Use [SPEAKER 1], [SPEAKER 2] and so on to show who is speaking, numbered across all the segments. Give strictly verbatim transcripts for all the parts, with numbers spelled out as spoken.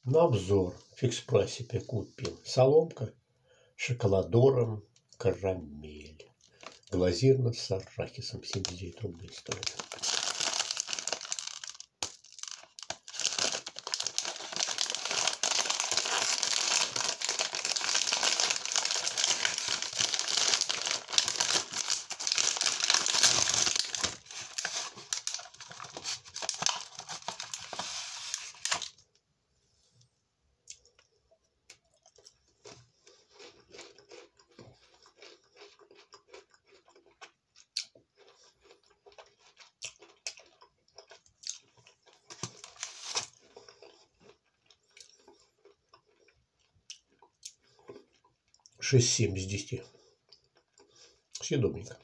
[SPEAKER 1] На обзор фикс прайсе я купил соломка шоколадором карамель. Глазированный с арахисом, семьдесят девять рублей стоит. шесть семь из десяти. Съедобненько.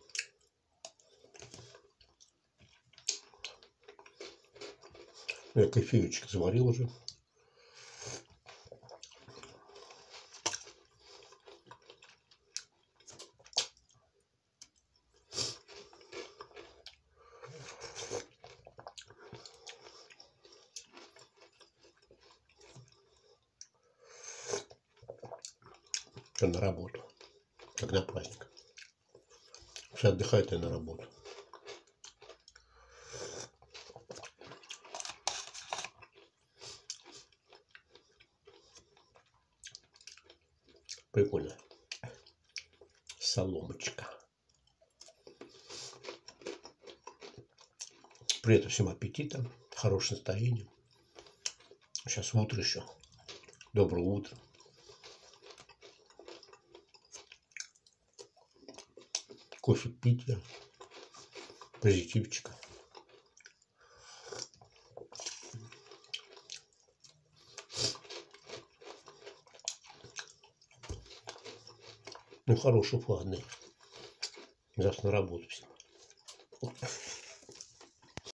[SPEAKER 1] Я кофеечек заварил уже. Все на работу, как на праздник. Все отдыхают и на работу. Прикольно. Соломочка. При этом всем аппетита, хорошее настроение. Сейчас утро еще. Доброе утро. Кофе пить, позитивчика. Ну, хорошие выходные. Завтра на работу всем.